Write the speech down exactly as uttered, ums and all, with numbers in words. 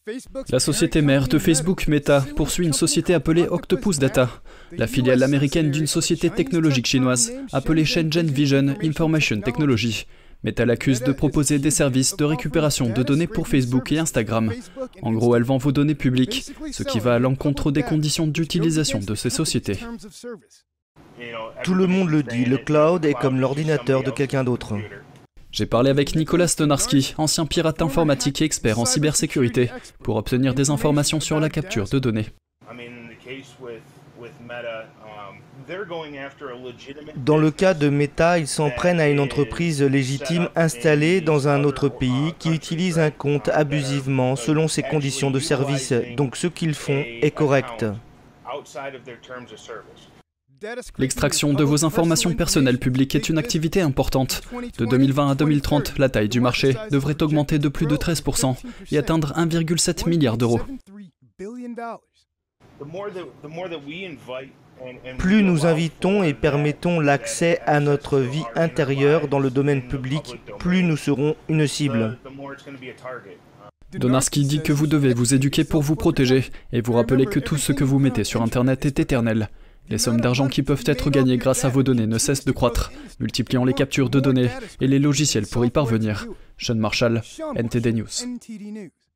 La société mère de Facebook, Meta, poursuit une société appelée Octopus Data, la filiale américaine d'une société technologique chinoise appelée Shenzhen Vision Information Technology. Meta l'accuse de proposer des services de récupération de données pour Facebook et Instagram. En gros, elle vend vos données publiques, ce qui va à l'encontre des conditions d'utilisation de ces sociétés. Tout le monde le dit, le cloud est comme l'ordinateur de quelqu'un d'autre. J'ai parlé avec Nicolas Stonarski, ancien pirate informatique et expert en cybersécurité, pour obtenir des informations sur la capture de données. Dans le cas de Meta, ils s'en prennent à une entreprise légitime installée dans un autre pays qui utilise un compte abusivement selon ses conditions de service. Donc ce qu'ils font est correct. L'extraction de vos informations personnelles publiques est une activité importante. De deux mille vingt à deux mille trente, la taille du marché devrait augmenter de plus de treize pour cent et atteindre un virgule sept milliard d'euros. Plus nous invitons et permettons l'accès à notre vie intérieure dans le domaine public, plus nous serons une cible. Donarski dit que vous devez vous éduquer pour vous protéger et vous rappeler que tout ce que vous mettez sur Internet est éternel. Les sommes d'argent qui peuvent être gagnées grâce à vos données ne cessent de croître, multipliant les captures de données et les logiciels pour y parvenir. Sean Marshall, N T D News.